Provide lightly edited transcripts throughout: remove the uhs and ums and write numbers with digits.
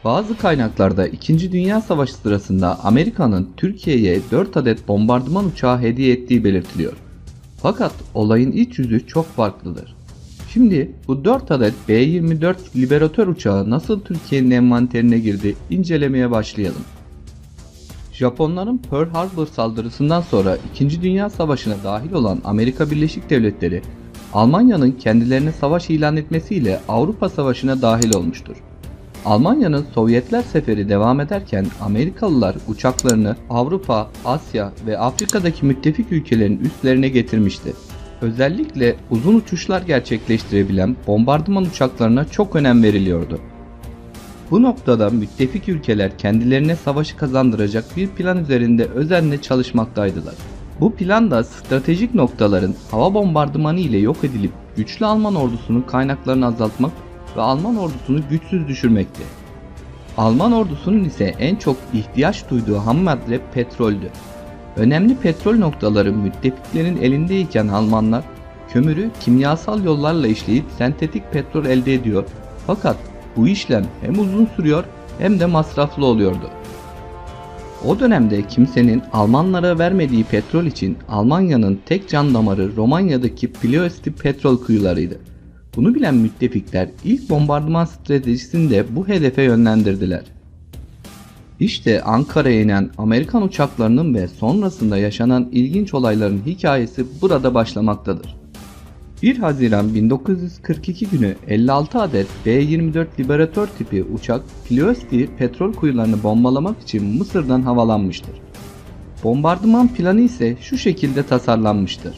Bazı kaynaklarda İkinci Dünya Savaşı sırasında Amerika'nın Türkiye'ye 4 adet bombardıman uçağı hediye ettiği belirtiliyor. Fakat olayın iç yüzü çok farklıdır. Şimdi bu 4 adet B-24 Liberatör uçağı nasıl Türkiye'nin envanterine girdi incelemeye başlayalım. Japonların Pearl Harbor saldırısından sonra İkinci Dünya Savaşı'na dahil olan Amerika Birleşik Devletleri, Almanya'nın kendilerine savaş ilan etmesiyle Avrupa Savaşı'na dahil olmuştur. Almanya'nın Sovyetler seferi devam ederken Amerikalılar uçaklarını Avrupa, Asya ve Afrika'daki müttefik ülkelerin üslerine getirmişti. Özellikle uzun uçuşlar gerçekleştirebilen bombardıman uçaklarına çok önem veriliyordu. Bu noktada müttefik ülkeler kendilerine savaşı kazandıracak bir plan üzerinde özenle çalışmaktaydılar. Bu plan da stratejik noktaların hava bombardımanı ile yok edilip güçlü Alman ordusunun kaynaklarını azaltmak ve Alman ordusunu güçsüz düşürmekti. Alman ordusunun ise en çok ihtiyaç duyduğu ham madde petroldü. Önemli petrol noktaları müttefiklerin elindeyken Almanlar kömürü kimyasal yollarla işleyip sentetik petrol elde ediyor, fakat bu işlem hem uzun sürüyor hem de masraflı oluyordu. O dönemde kimsenin Almanlara vermediği petrol için Almanya'nın tek can damarı Romanya'daki Ploesti petrol kuyularıydı. Bunu bilen müttefikler ilk bombardıman stratejisini de bu hedefe yönlendirdiler. İşte Ankara'ya inen Amerikan uçaklarının ve sonrasında yaşanan ilginç olayların hikayesi burada başlamaktadır. 1 Haziran 1942 günü 56 adet B-24 Liberatör tipi uçak Ploesti petrol kuyularını bombalamak için Mısır'dan havalanmıştır. Bombardıman planı ise şu şekilde tasarlanmıştır.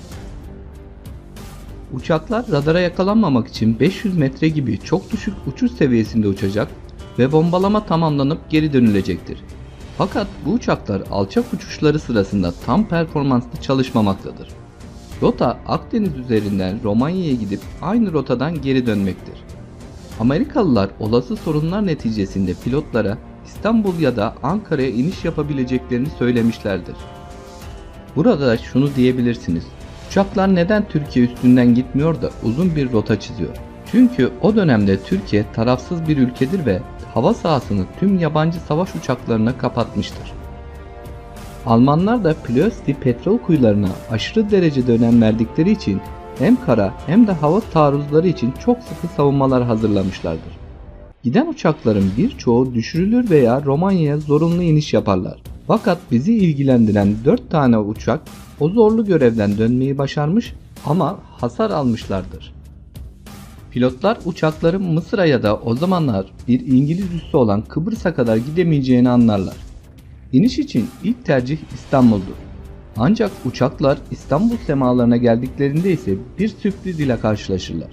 Uçaklar radara yakalanmamak için 500 metre gibi çok düşük uçuş seviyesinde uçacak ve bombalama tamamlanıp geri dönülecektir. Fakat bu uçaklar alçak uçuşları sırasında tam performanslı çalışmamaktadır. Rota Akdeniz üzerinden Romanya'ya gidip aynı rotadan geri dönmektir. Amerikalılar olası sorunlar neticesinde pilotlara İstanbul ya da Ankara'ya iniş yapabileceklerini söylemişlerdir. Burada şunu diyebilirsiniz: uçaklar neden Türkiye üstünden gitmiyor da uzun bir rota çiziyor? Çünkü o dönemde Türkiye tarafsız bir ülkedir ve hava sahasını tüm yabancı savaş uçaklarına kapatmıştır. Almanlar da Ploesti petrol kuyularına aşırı derecede önem verdikleri için hem kara hem de hava taarruzları için çok sıkı savunmalar hazırlamışlardır. Giden uçakların birçoğu düşürülür veya Romanya'ya zorunlu iniş yaparlar. Fakat bizi ilgilendiren 4 tane uçak o zorlu görevden dönmeyi başarmış ama hasar almışlardır. Pilotlar uçakların Mısır'a ya da o zamanlar bir İngiliz üssü olan Kıbrıs'a kadar gidemeyeceğini anlarlar. İniş için ilk tercih İstanbul'dur. Ancak uçaklar İstanbul semalarına geldiklerinde ise bir sürpriz ile karşılaşırlar.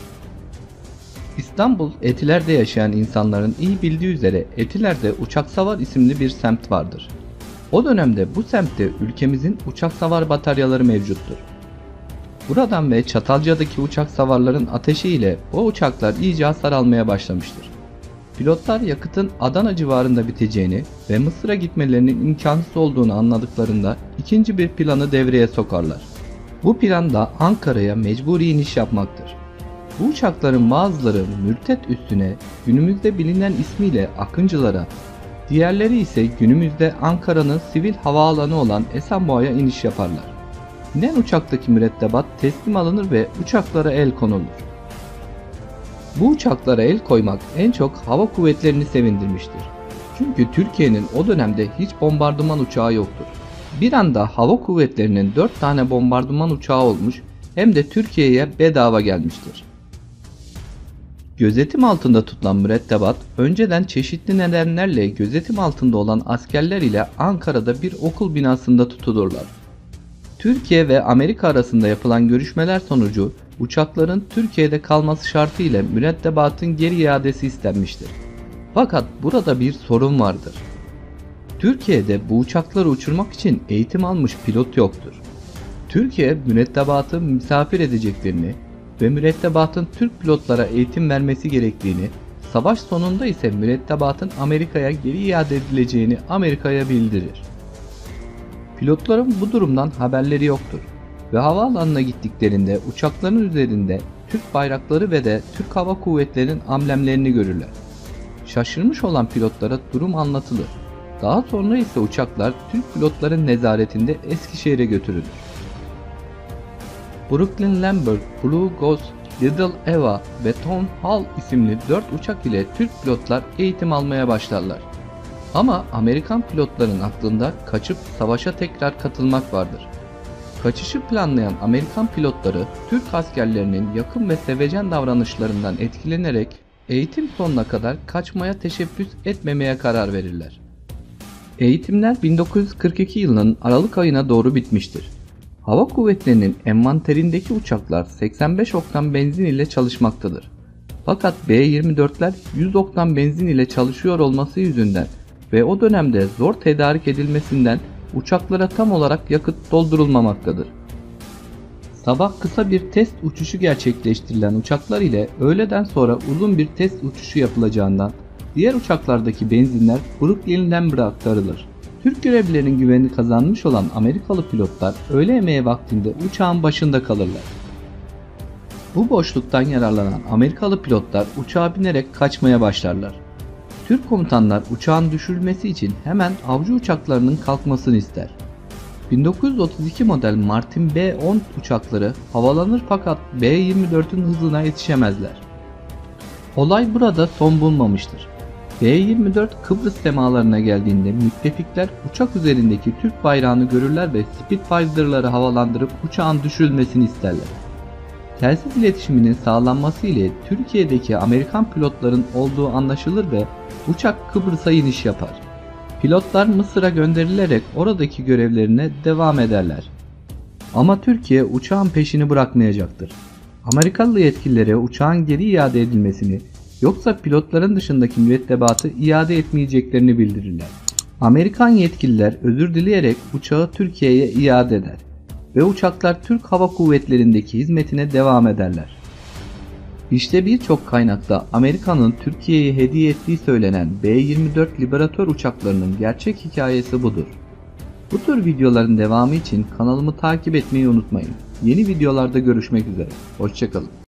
İstanbul, Etiler'de yaşayan insanların iyi bildiği üzere Etiler'de Uçaksavar isimli bir semt vardır. O dönemde bu semtte ülkemizin uçaksavar bataryaları mevcuttur. Buradan ve Çatalca'daki uçaksavarların ateşiyle o uçaklar iyice hasar almaya başlamıştır. Pilotlar yakıtın Adana civarında biteceğini ve Mısır'a gitmelerinin imkansız olduğunu anladıklarında ikinci bir planı devreye sokarlar. Bu plan da Ankara'ya mecburi iniş yapmaktır. Bu uçakların bazıları Mürtet üssüne, günümüzde bilinen ismiyle Akıncılar'a, diğerleri ise günümüzde Ankara'nın sivil havaalanı olan Esenboğa'ya iniş yaparlar. İnen uçaktaki mürettebat teslim alınır ve uçaklara el konulur. Bu uçaklara el koymak en çok hava kuvvetlerini sevindirmiştir. Çünkü Türkiye'nin o dönemde hiç bombardıman uçağı yoktur. Bir anda hava kuvvetlerinin 4 tane bombardıman uçağı olmuş, hem de Türkiye'ye bedava gelmiştir. Gözetim altında tutulan mürettebat, önceden çeşitli nedenlerle gözetim altında olan askerler ile Ankara'da bir okul binasında tutulurlar. Türkiye ve Amerika arasında yapılan görüşmeler sonucu uçakların Türkiye'de kalması şartıyla mürettebatın geri iadesi istenmiştir. Fakat burada bir sorun vardır. Türkiye'de bu uçakları uçurmak için eğitim almış pilot yoktur. Türkiye mürettebatı misafir edeceklerini ve mürettebatın Türk pilotlara eğitim vermesi gerektiğini, savaş sonunda ise mürettebatın Amerika'ya geri iade edileceğini Amerika'ya bildirir. Pilotların bu durumdan haberleri yoktur ve havaalanına gittiklerinde uçakların üzerinde Türk bayrakları ve de Türk Hava Kuvvetleri'nin amblemlerini görürler. Şaşırmış olan pilotlara durum anlatılır. Daha sonra ise uçaklar Türk pilotların nezaretinde Eskişehir'e götürülür. Brooklyn Lambert, Blue Ghost, Little Eva ve Tom Hall isimli 4 uçak ile Türk pilotlar eğitim almaya başlarlar. Ama Amerikan pilotların aklında kaçıp savaşa tekrar katılmak vardır. Kaçışı planlayan Amerikan pilotları Türk askerlerinin yakın ve sevecen davranışlarından etkilenerek eğitim sonuna kadar kaçmaya teşebbüs etmemeye karar verirler. Eğitimler 1942 yılının Aralık ayına doğru bitmiştir. Hava kuvvetlerinin envanterindeki uçaklar 85 oktan benzin ile çalışmaktadır. Fakat B-24'ler 100 oktan benzin ile çalışıyor olması yüzünden ve o dönemde zor tedarik edilmesinden uçaklara tam olarak yakıt doldurulmamaktadır. Sabah kısa bir test uçuşu gerçekleştirilen uçaklar ile öğleden sonra uzun bir test uçuşu yapılacağından diğer uçaklardaki benzinler Brooklyn Lambert'a aktarılır. Türk görevlilerin güvenini kazanmış olan Amerikalı pilotlar öğle yemeği vaktinde uçağın başında kalırlar. Bu boşluktan yararlanan Amerikalı pilotlar uçağa binerek kaçmaya başlarlar. Türk komutanlar uçağın düşürülmesi için hemen avcı uçaklarının kalkmasını ister. 1932 model Martin B-10 uçakları havalanır fakat B-24'ün hızına yetişemezler. Olay burada son bulmamıştır. B-24 Kıbrıs semalarına geldiğinde müttefikler uçak üzerindeki Türk bayrağını görürler ve Spitfire'ları havalandırıp uçağın düşürülmesini isterler. Telsiz iletişiminin sağlanması ile Türkiye'deki Amerikan pilotların olduğu anlaşılır ve uçak Kıbrıs'a iniş yapar. Pilotlar Mısır'a gönderilerek oradaki görevlerine devam ederler. Ama Türkiye uçağın peşini bırakmayacaktır. Amerikalı yetkililere uçağın geri iade edilmesini yoksa pilotların dışındaki mürettebatı iade etmeyeceklerini bildirirler. Amerikan yetkililer özür dileyerek uçağı Türkiye'ye iade eder ve uçaklar Türk Hava Kuvvetleri'ndeki hizmetine devam ederler. İşte birçok kaynakta Amerika'nın Türkiye'ye hediye ettiği söylenen B-24 Liberator uçaklarının gerçek hikayesi budur. Bu tür videoların devamı için kanalımı takip etmeyi unutmayın. Yeni videolarda görüşmek üzere. Hoşça kalın.